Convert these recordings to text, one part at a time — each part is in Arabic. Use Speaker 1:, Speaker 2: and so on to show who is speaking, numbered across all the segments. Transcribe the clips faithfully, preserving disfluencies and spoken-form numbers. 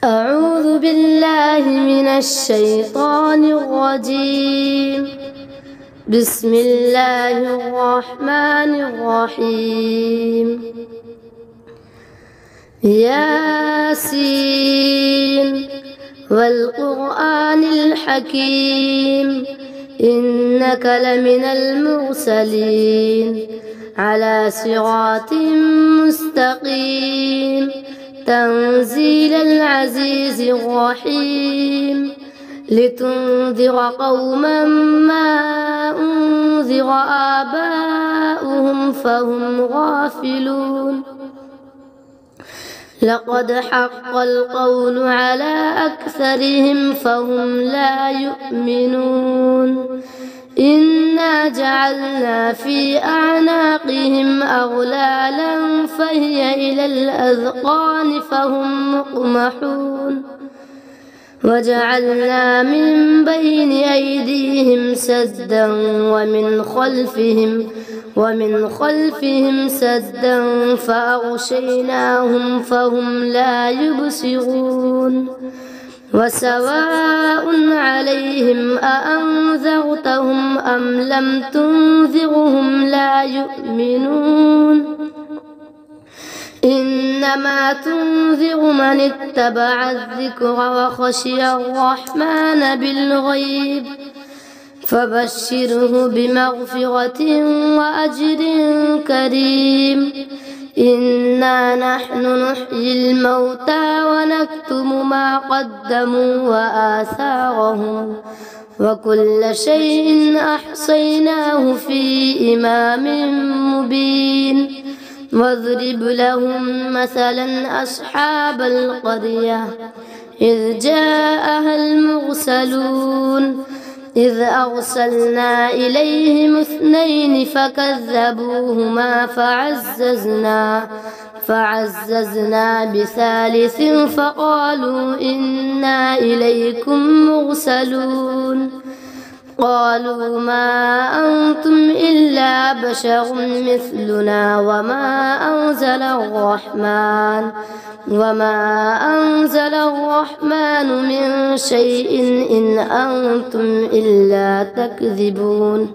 Speaker 1: أعوذ بالله من الشيطان الرجيم. بسم الله الرحمن الرحيم. ياسين والقرآن الحكيم إنك لمن المرسلين على صراط مستقيم تنزيل العزيز الرحيم لتنذر قوما ما أنذر آباؤهم فهم غافلون. لقد حق القول على أكثرهم فهم لا يؤمنون. إنا جعلنا في أعناقهم أغلالا فهي إلى الأذقان فهم مقمحون. وجعلنا من بين أيديهم سدا ومن خلفهم ومن خلفهم سدا فأغشيناهم فهم لا يبصرون. وسواء عليهم أأنذرتهم أم لم تنذرهم لا يؤمنون. إنما تنذر من اتبع الذكر وخشي الرحمن بالغيب فبشره بمغفرة وأجر كريم. إنا نحن نحيي الموتى ونكتم ما قدموا وآثارهم وكل شيء أحصيناه في إمام مبين. واضرب لهم مثلا أصحاب القرية إذ جاءها المرسلون إذ أرسلنا إليهم اثنين فكذبوهما فعززنا فعززنا بثالث فقالوا إنا إليكم مرسلون. قالوا ما أنتم إلا بشر مثلنا وما أنزل الرحمن وما أنزل الرحمن من شيء إن أنتم إلا تكذبون.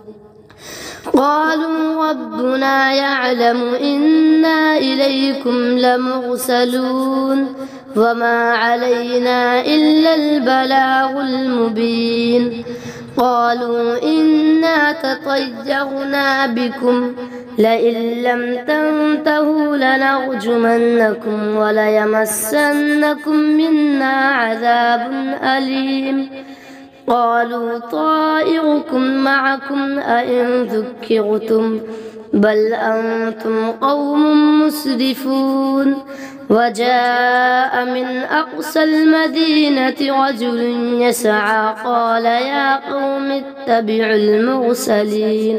Speaker 1: قالوا ربنا يعلم إنا إليكم لمرسلون وما علينا إلا البلاغ المبين. قالوا إنا تطيرنا بكم لئن لم تنتهوا لنرجمنكم وليمسنكم منا عذاب أليم. قالوا طائركم معكم أئن ذكرتم بل أنتم قوم مسرفون. وجاء من أقصى المدينة رجل يسعى قال يا قوم اتبعوا المرسلين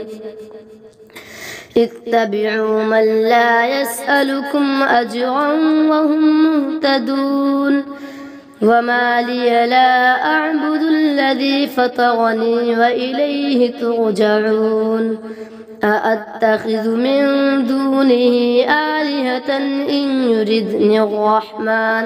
Speaker 1: اتبعوا من لا يسألكم أجرا وهم مهتدون. وما لي لا أعبد الذي فطرني وإليه ترجعون. أأتخذ من دونه آلهة إن يردني الرحمن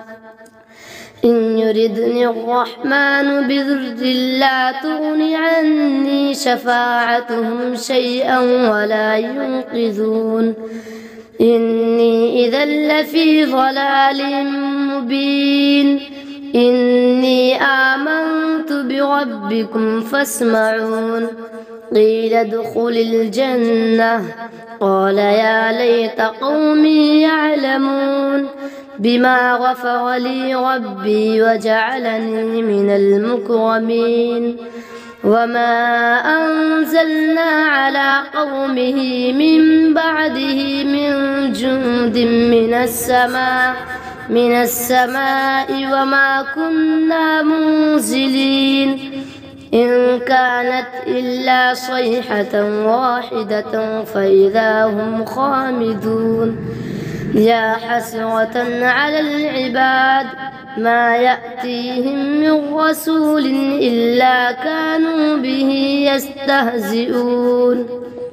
Speaker 1: إن يردني الرحمن بضر لا تغن عني شفاعتهم شيئا ولا ينقذون. إني إذا لفي ضلال مبين. إني آمنت بربكم فاسمعون. قيل ادخل الجنة قال يا ليت قومي يعلمون بما غفر لي ربي وجعلني من المكرمين. وما أنزلنا على قومه من بعده من جند من السماء من السماء وما كنا منزلين. إن كانت إلا صيحة واحدة فإذا هم خامدون. يا حسرة على العباد ما يأتيهم من رسول إلا كانوا به يستهزئون.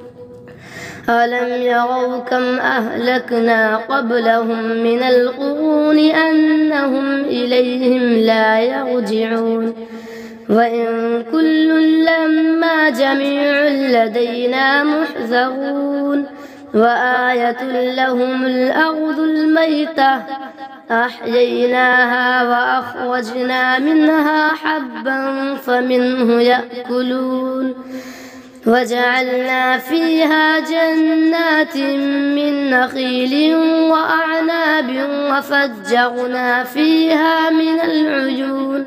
Speaker 1: ألم يروا كم أهلكنا قبلهم من القرون أنهم إليهم لا يرجعون وإن كل لما جميع لدينا محذرون وآية لهم الأرض الميتة أحييناها وأخرجنا منها حبا فمنه يأكلون وجعلنا فيها جنات من نخيل وأعناب وفجرنا فيها من العيون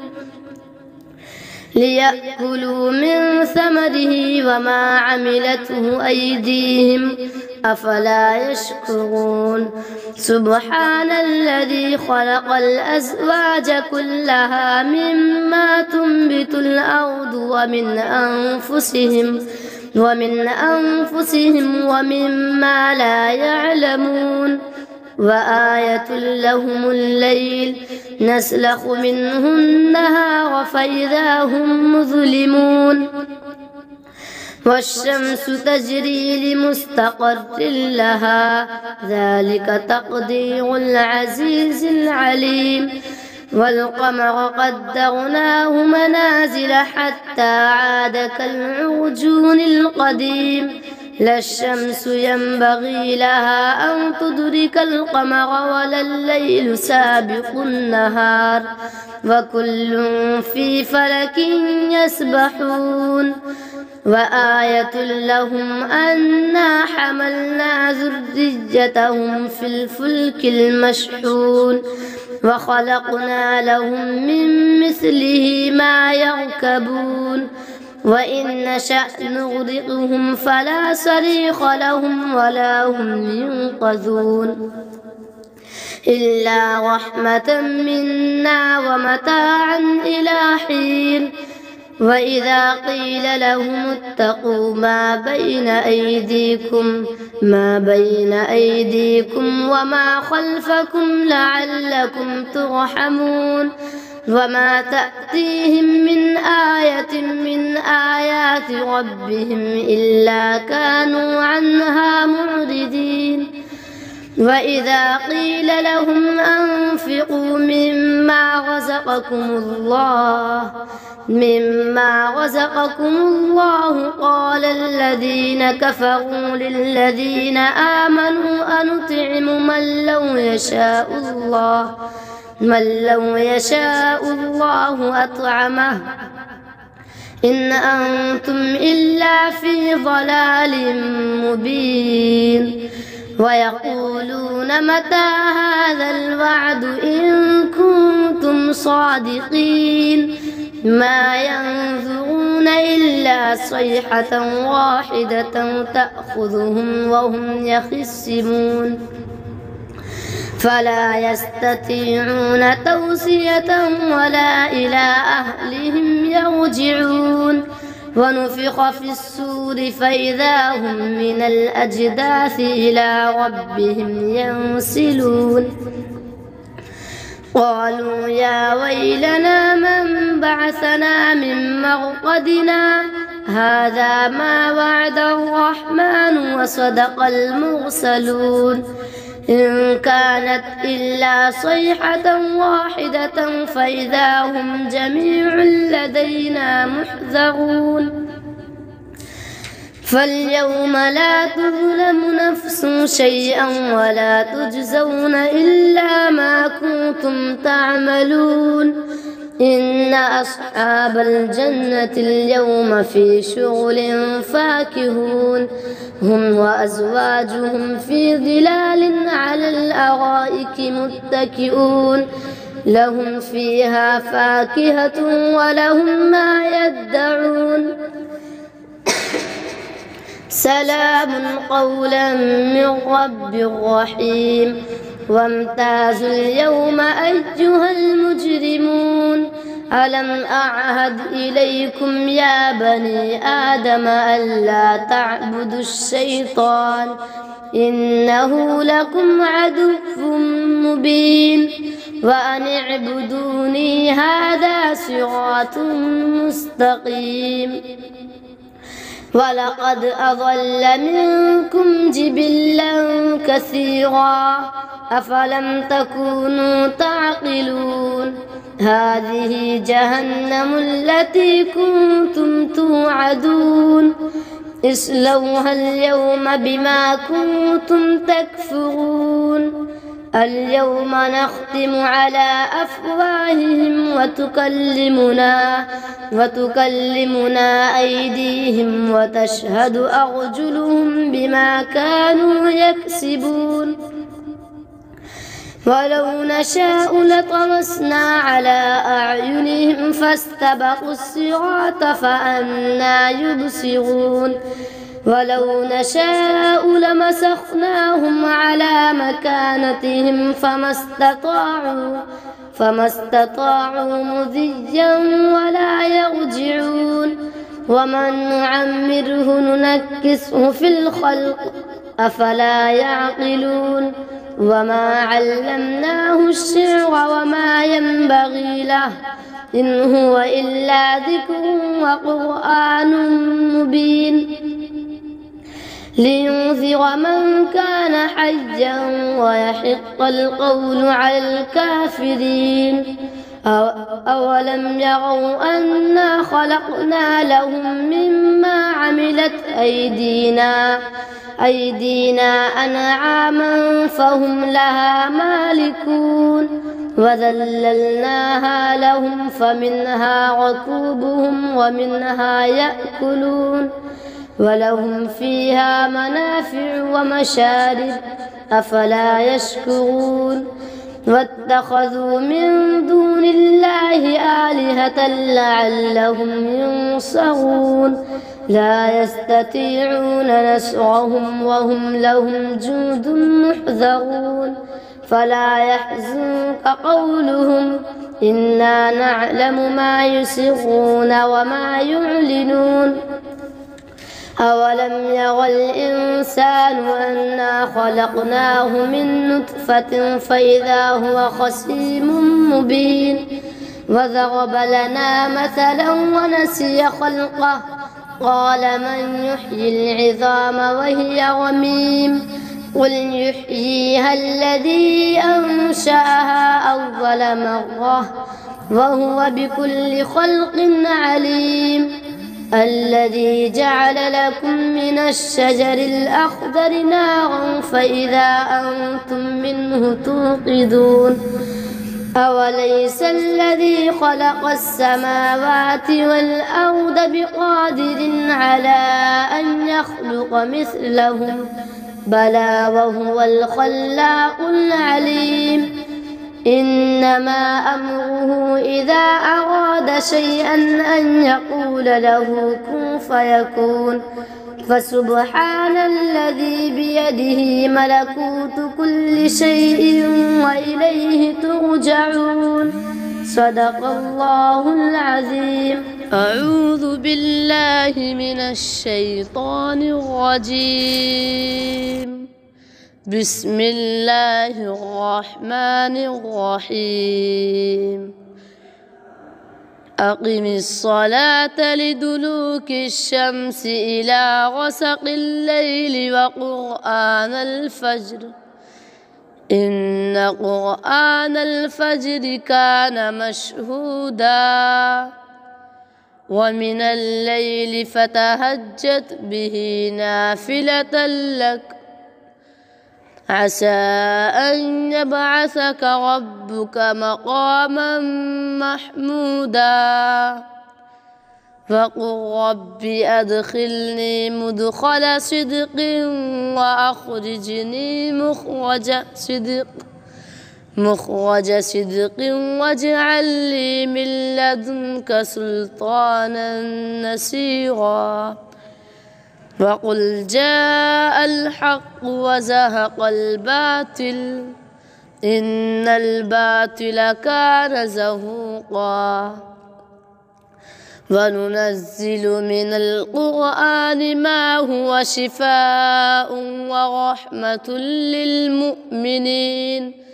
Speaker 1: ليأكلوا من ثمره وما عملته أيديهم أفلا يشكرون سبحان الذي خلق الأزواج كلها مما تنبت الأرض ومن أنفسهم ومن أنفسهم ومما لا يعلمون وآية لهم الليل نسلخ منه النهار فإذا هم مظلمون والشمس تجري لمستقر لها ذلك تقدير العزيز العليم والقمر قدرناه منازل حتى عاد كالعرجون القديم لا الشمس ينبغي لها أن تدرك القمر ولا الليل سابق النهار وكل في فلك يسبحون وآية لهم أنا حملنا ذريتهم في الفلك المشحون وخلقنا لهم من مثله ما يركبون وإن نشأ نغرقهم فلا صريخ لهم ولا هم ينقذون إلا رحمة منا ومتاعا إلى حين وإذا قيل لهم اتقوا ما بين أيديكم ما بين أيديكم وما خلفكم لعلكم ترحمون وما تأتيهم من آية من آيات ربهم إلا كانوا عنها معرضين وإذا قيل لهم أنفقوا مما رزقكم الله مما رزقكم الله قال الذين كفروا للذين آمنوا أنطعم من لو يشاء الله من لو يشاء الله أطعمه إن أنتم إلا في ضلال مبين ويقولون متى هذا الوعد إن كنتم صادقين ما ينظرون إلا صيحة واحدة تأخذهم وهم يخصمون فلا يستطيعون توصية ولا إلى أهلهم يرجعون ونفخ في الصور فإذا هم من الأجداث إلى ربهم ينسلون قالوا يا ويلنا من بعثنا من مرقدنا هذا ما وعد الرحمن وصدق المرسلون إن كانت إلا صيحة واحدة فإذا هم جميع لدينا محذرون فاليوم لا تظلم نفس شيئا ولا تجزون إلا ما كنتم تعملون إن أصحاب الجنة اليوم في شغل فاكهون هم وأزواجهم في ظلال على الأرائك متكئون لهم فيها فاكهة ولهم ما يدعون سلام قولا من رب رحيم وامتازوا اليوم أيها المجرمون ألم أعهد إليكم يا بني آدم ألا تعبدوا الشيطان إنه لكم عدو مبين وأن اعبدوني هذا صراط مستقيم ولقد أضل منكم جبلا كثيرا أفلم تكونوا تعقلون هذه جهنم التي كنتم توعدون اصلوها اليوم بما كنتم تكفرون اليوم نختم على أفواههم وتكلمنا وتكلمنا أيديهم وتشهد أرجلهم بما كانوا يكسبون ولو نشاء لطمسنا على أعينهم فاستبقوا الصراط فأنى يبصرون ولو نشاء لمسخناهم على مكانتهم فما استطاعوا فما استطاعوا مضيا ولا يرجعون ومن نعمره ننكسه في الخلق أفلا يعقلون وما علمناه الشعر وما ينبغي له إن هو إلا ذكر وقرآن مبين لينذر من كان حيا ويحق القول على الكافرين أولم يروا أنا خلقنا لهم مما عملت أيدينا أيدينا أنعاما فهم لها مالكون وذللناها لهم فمنها ركوبهم ومنها يأكلون ولهم فيها منافع ومشارب أفلا يشكرون واتخذوا من دون الله آلهة لعلهم ينصرون لا يستطيعون نصرهم وهم لهم جند محذرون فلا يحزنك قولهم إنا نعلم ما يسرون وما يعلنون أولم ير الإنسان أنا خلقناه من نطفة فإذا هو خصيم مبين وضرب لنا مثلا ونسي خلقه قال من يحيي العظام وهي رميم قل يحييها الذي أنشأها أول مرة وهو بكل خلق عليم الذي جعل لكم من الشجر الأخضر نارا فإذا أنتم منه توقدون أوليس الذي خلق السماوات والأرض بقادر على أن يخلق مثلهم بلى وهو الخلاق العليم إنما أمره إذا أراد شيئا أن يقول له كن فيكون فسبحان الذي بيده ملكوت كل شيء وإليه ترجعون صدق الله العظيم. أعوذ بالله من الشيطان الرجيم. بسم الله الرحمن الرحيم. أقم الصلاة لدلوك الشمس إلى غسق الليل وقرآن الفجر إن قرآن الفجر كان مشهودا ومن الليل فتهجد به نافلة لك عسى أن يبعثك ربك مقاما محمودا فقل رب أدخلني مدخل صدق وأخرجني مخرج صدق مخرج صدق واجعل لي من لدنك سلطانا نصيرا وقل جاء الحق وزهق الباطل إن الباطل كان زهوقا وننزل من القرآن ما هو شفاء ورحمة للمؤمنين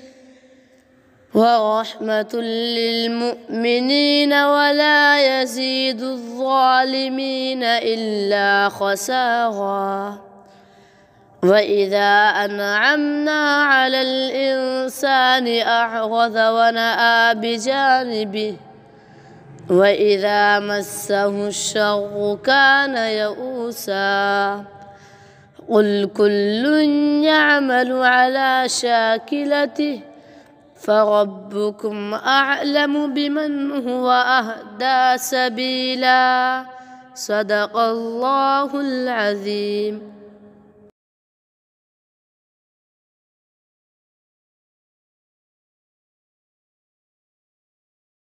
Speaker 1: ورحمة للمؤمنين ولا يزيد الظالمين إلا خسارا وإذا أنعمنا على الإنسان أعرض ونأى بجانبه وإذا مسه الشر كان يئوسا قل كل يعمل على شاكلته فربكم أعلم بمن هو أهدى سبيلا صدق الله العظيم.